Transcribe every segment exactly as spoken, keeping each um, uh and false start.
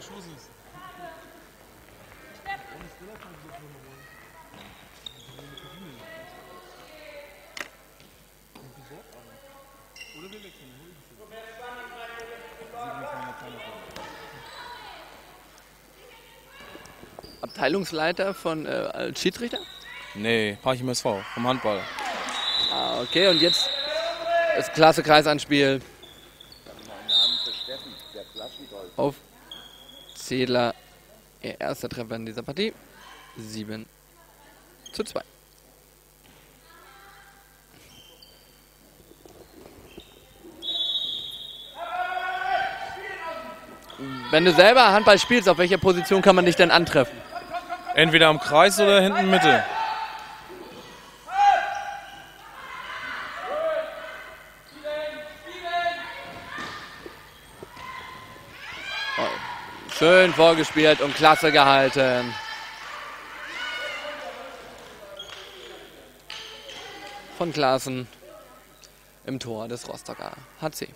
Abteilungsleiter von äh, als Schiedsrichter? Nee, Parchim S V, vom Handball. Ah, okay, und jetzt das klasse Kreisanspiel auf Zedler. Ihr erster Treffer in dieser Partie. sieben zu zwei. Wenn du selber Handball spielst, auf welcher Position kann man dich denn antreffen? Entweder am Kreis oder hinten Mitte. Schön vorgespielt und klasse gehalten. Von Klaassen im Tor des Rostocker H C.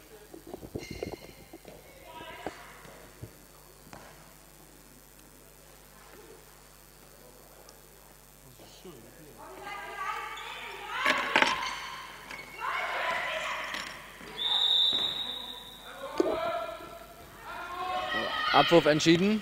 Abwurf entschieden.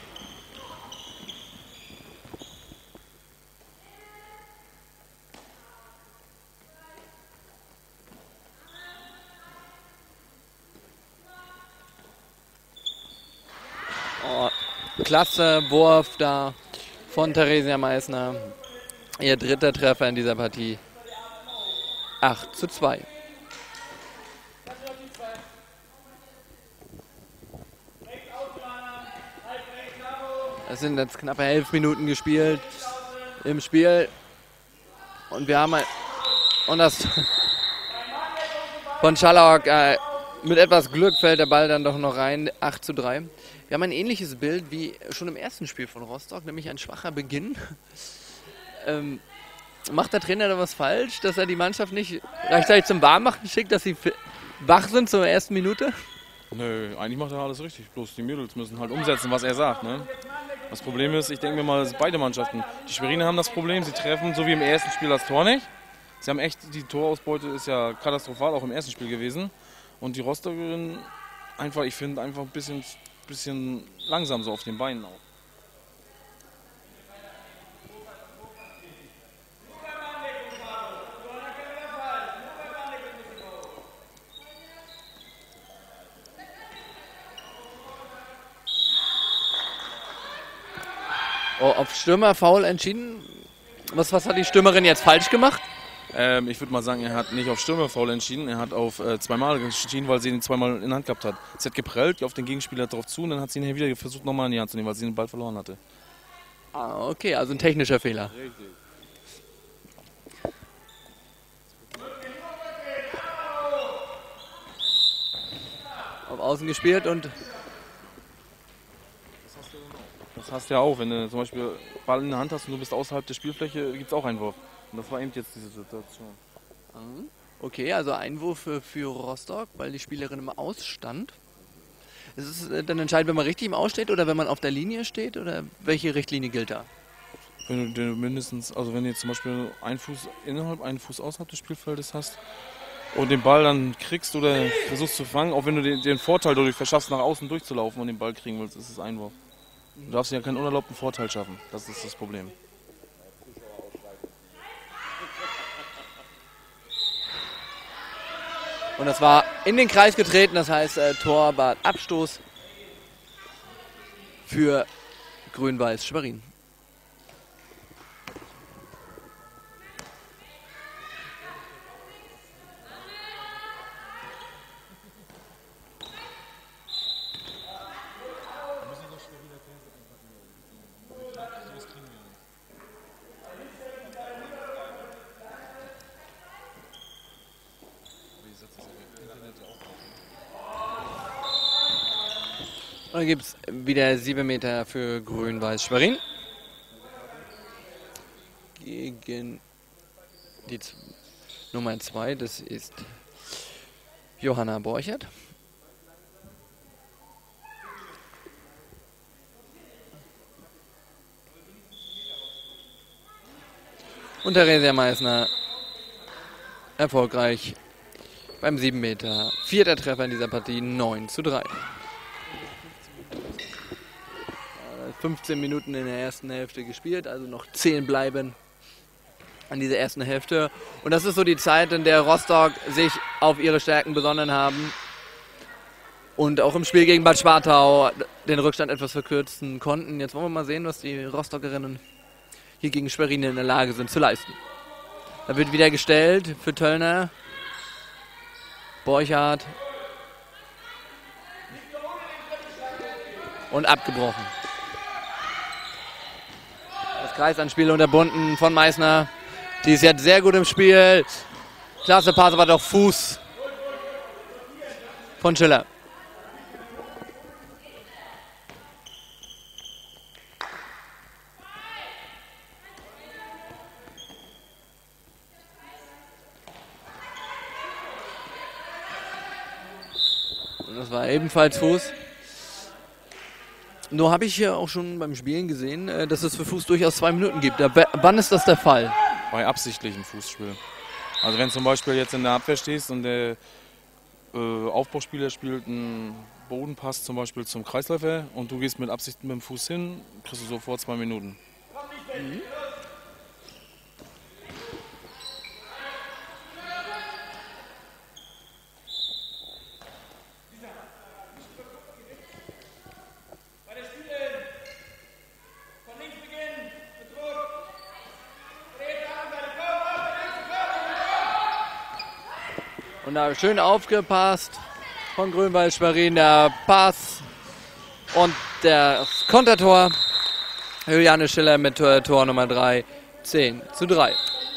Oh, klasse Wurf da von Theresia Meissner. Ihr dritter Treffer in dieser Partie. acht zu zwei. Es sind jetzt knappe elf Minuten gespielt im Spiel. Und wir haben ein, und das von Schalauck, äh, mit etwas Glück fällt der Ball dann doch noch rein. acht zu drei. Wir haben ein ähnliches Bild wie schon im ersten Spiel von Rostock, nämlich ein schwacher Beginn. ähm, macht der Trainer da was falsch, dass er die Mannschaft nicht rechtzeitig zum Warmmachen schickt, dass sie wach sind zur ersten Minute? Nö, eigentlich macht er alles richtig. Bloß die Mädels müssen halt umsetzen, was er sagt. Ne? Das Problem ist, ich denke mir mal, beide Mannschaften. Die Schweriner haben das Problem, sie treffen so wie im ersten Spiel das Tor nicht. Sie haben echt, die Torausbeute ist ja katastrophal, auch im ersten Spiel gewesen. Und die Rostockerinnen einfach, ich finde, einfach ein bisschen, bisschen langsam so auf den Beinen auch. Oh, auf Stürmerfoul entschieden. Was, was hat die Stürmerin jetzt falsch gemacht? Ähm, ich würde mal sagen, er hat nicht auf Stürmerfoul entschieden, er hat auf äh, zweimal entschieden, weil sie ihn zweimal in der Hand gehabt hat. Sie hat geprellt, auf den Gegenspieler drauf zu und dann hat sie ihn wieder versucht, nochmal in die Hand zu nehmen, weil sie den Ball verloren hatte. Ah, okay, also ein technischer Fehler. Richtig. Auf Außen gespielt und Das hast du ja auch, wenn du zum Beispiel Ball in der Hand hast und du bist außerhalb der Spielfläche, gibt es auch Einwurf. Und das war eben jetzt diese Situation. Okay, also Einwurf für, für Rostock, weil die Spielerin im Aus stand. Ist es dann entscheidend, wenn man richtig im Aus steht oder wenn man auf der Linie steht? Oder welche Richtlinie gilt da? Wenn du mindestens, also wenn du jetzt zum Beispiel einen Fuß innerhalb, einen Fuß außerhalb des Spielfeldes hast und den Ball dann kriegst oder versuchst zu fangen, auch wenn du den, den Vorteil dadurch verschaffst, nach außen durchzulaufen und den Ball kriegen willst, ist es Einwurf. Du darfst ja keinen unerlaubten Vorteil schaffen. Das ist das Problem. Und das war in den Kreis getreten, das heißt äh, Torwart Abstoß für Grün-Weiß Schwerin. Und dann gibt es wieder sieben Meter für Grün-Weiß Schwerin. Gegen die Nummer zwei, das ist Johanna Borchert. Und Theresia Meissner erfolgreich beim sieben Meter. Vierter Treffer in dieser Partie, neun zu drei. fünfzehn Minuten in der ersten Hälfte gespielt, also noch zehn bleiben an dieser ersten Hälfte. Und das ist so die Zeit, in der Rostock sich auf ihre Stärken besonnen haben und auch im Spiel gegen Bad Schwartau den Rückstand etwas verkürzen konnten. Jetzt wollen wir mal sehen, was die Rostockerinnen hier gegen Schwerin in der Lage sind zu leisten. Da wird wieder gestellt für Töllner. Borchardt. Und abgebrochen. Das Kreisanspiel unterbunden von Meissner. Die ist jetzt sehr gut im Spiel. Klasse Pass, aber doch Fuß von Schiller. Und das war ebenfalls Fuß. Nur habe ich hier auch schon beim Spielen gesehen, dass es für Fuß durchaus zwei Minuten gibt. Wann ist das der Fall? Bei absichtlichem Fußspiel. Also wenn zum Beispiel jetzt in der Abwehr stehst und der äh, Aufbauspieler spielt einen Bodenpass zum Beispiel zum Kreisläufer und du gehst mit Absicht mit dem Fuß hin, kriegst du sofort zwei Minuten. Mhm. Und da schön aufgepasst von Grünwald Schwerin, der Pass und das Kontertor. Juliane Schiller mit Tor, Tor Nummer drei, zehn zu drei.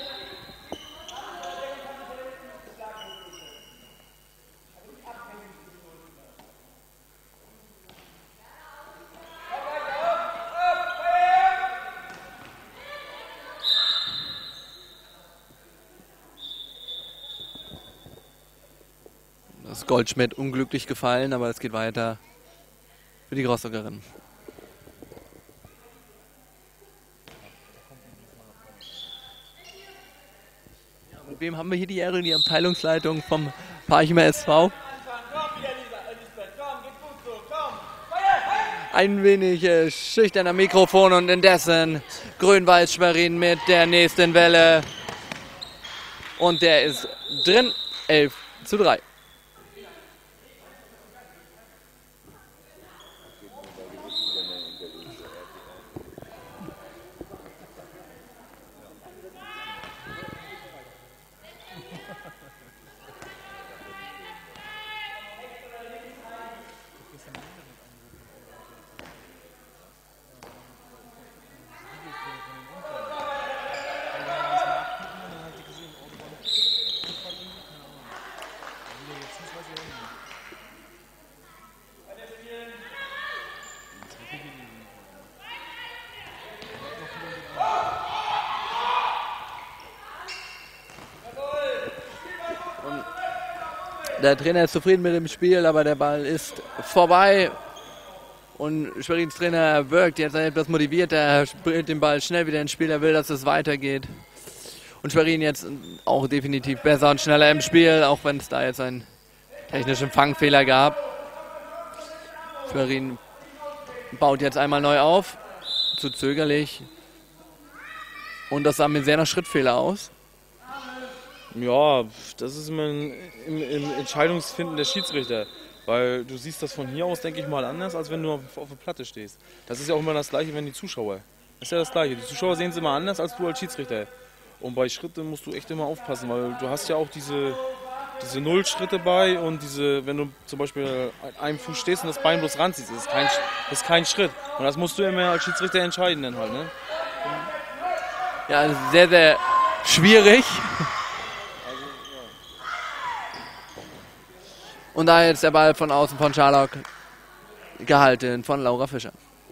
Goldschmidt unglücklich gefallen, aber es geht weiter für die Rostockerin. Ja, mit wem haben wir hier die Ehre? Die Abteilungsleitung vom Parchimer S V. Ein wenig äh, schüchterner Mikrofon und indessen Grünwald Schwerin mit der nächsten Welle. Und der ist drin, elf zu drei. Der Trainer ist zufrieden mit dem Spiel, aber der Ball ist vorbei. Und Schwerins Trainer wirkt jetzt etwas motiviert. Er bringt den Ball schnell wieder ins Spiel. Er will, dass es weitergeht. Und Schwerin jetzt auch definitiv besser und schneller im Spiel, auch wenn es da jetzt einen technischen Fangfehler gab. Schwerin baut jetzt einmal neu auf. Zu zögerlich. Und das sah mir sehr nach Schrittfehler aus. Ja, das ist immer ein, im, im Entscheidungsfinden der Schiedsrichter. Weil du siehst das von hier aus, denke ich mal, anders, als wenn du auf, auf der Platte stehst. Das ist ja auch immer das Gleiche, wenn die Zuschauer. Das ist ja das Gleiche. Die Zuschauer sehen es immer anders als du als Schiedsrichter. Und bei Schritten musst du echt immer aufpassen, weil du hast ja auch diese, diese Nullschritte bei und diese, wenn du zum Beispiel an einem Fuß stehst und das Bein bloß ranziehst, das ist kein, das ist kein Schritt. Und das musst du immer als Schiedsrichter entscheiden dann halt, ne? Ja, sehr, sehr schwierig. Und da jetzt der Ball von außen von Scharlock gehalten von Laura Fischer.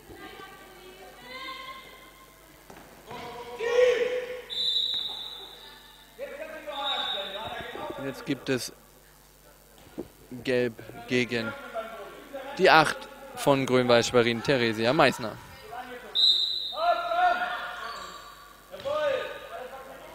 Und jetzt gibt es Gelb gegen die acht von Grünwald Schwerin, Theresia Meissner.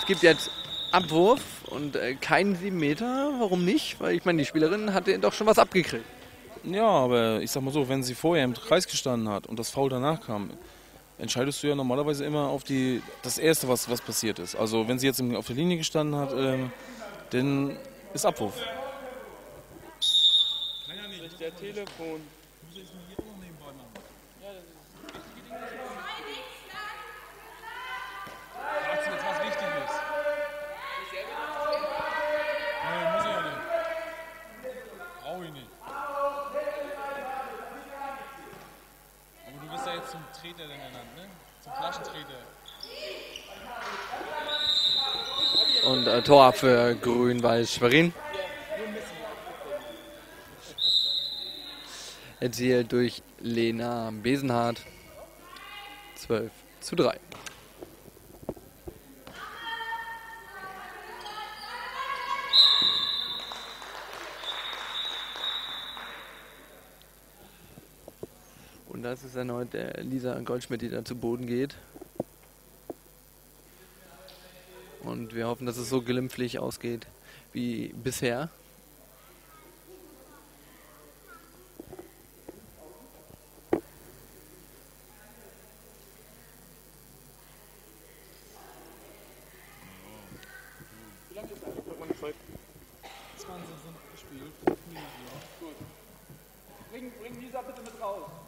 es gibt jetzt Abwurf und äh, keinen sieben Meter. Warum nicht? Weil ich meine, die Spielerin hatte doch schon was abgekriegt. Ja, aber ich sag mal so, wenn sie vorher im Kreis gestanden hat und das Foul danach kam, entscheidest du ja normalerweise immer auf die, das Erste, was, was passiert ist. Also wenn sie jetzt auf der Linie gestanden hat, ähm, dann ist Abwurf. Kann ja nicht. Der Telefon. Fragst du jetzt was Wichtiges? Nee, muss ich ja nicht. Brauch ich nicht. Aber du bist ja jetzt zum Treter denn ernannt, ne? Zum Flaschentreter. Und äh, Tor für Grün-Weiß Schwerin. Erzielt durch Lena Besenhardt. zwölf zu drei. Und das ist erneut der Lisa Goldschmidt, die da zu Boden geht. Und wir hoffen, dass es so glimpflich ausgeht wie bisher. Wie lange ist das? Hat man Zeit? zwanzig sind gespielt. fünf Minuten. Gut. Bring, bring Lisa bitte mit raus.